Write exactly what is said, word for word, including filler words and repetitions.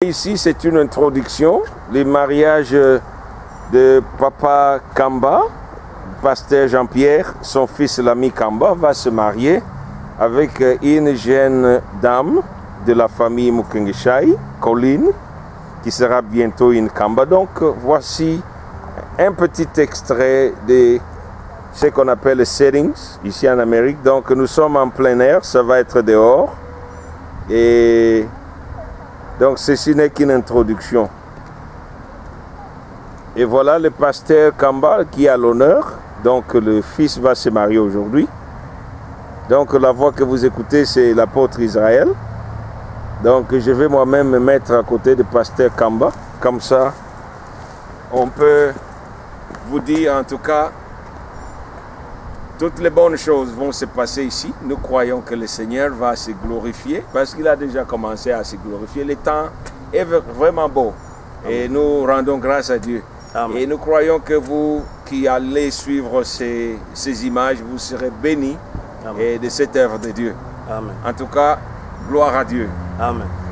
Ici, c'est une introduction, le mariage de Papa Kamba, pasteur Jean-Pierre, son fils l'ami Kamba, va se marier avec une jeune dame de la famille Mukengeshai, Colline, qui sera bientôt une Kamba. Donc, voici un petit extrait de ce qu'on appelle les settings ici en Amérique. Donc, nous sommes en plein air, ça va être dehors. Et donc, ceci n'est qu'une introduction. Et voilà le pasteur Kamba qui a l'honneur. Donc, le fils va se marier aujourd'hui. Donc, la voix que vous écoutez, c'est l'apôtre Israël. Donc, je vais moi-même me mettre à côté du pasteur Kamba. Comme ça, on peut vous dire en tout cas, toutes les bonnes choses vont se passer ici. Nous croyons que le Seigneur va se glorifier parce qu'il a déjà commencé à se glorifier. Le temps est vraiment beau. Et nous rendons grâce à Dieu. Amen. Et nous croyons que vous qui allez suivre ces, ces images, vous serez bénis et de cette œuvre de Dieu. Amen. En tout cas, gloire à Dieu. Amen.